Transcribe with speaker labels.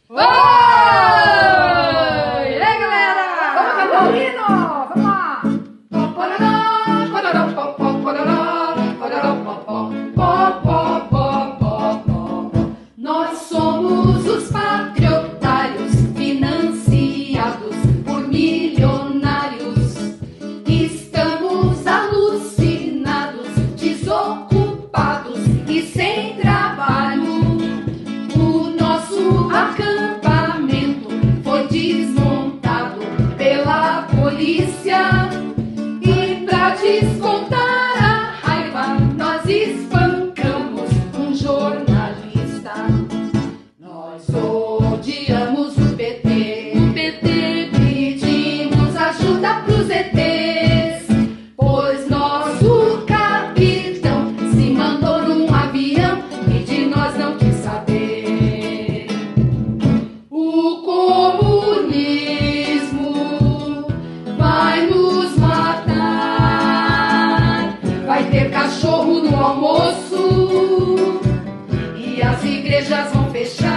Speaker 1: Oi! E aí, galera?
Speaker 2: Vamos cantar o hino! Vamos lá!
Speaker 1: Nós somos os patriotários, financiados por milionários. Estamos alucinados, desocupados e sem trabalho. O nosso acampamento foi desmontado pela polícia. E pra descontar a raiva, nós espancamos um jornalista. Nós odiamos o PT, pedimos ajuda pros ETs, pois nosso capitão se mandou num avião e de nós não quis saber. O comunismo vai nos matar, vai ter cachorro no almoço e as igrejas vão fechar.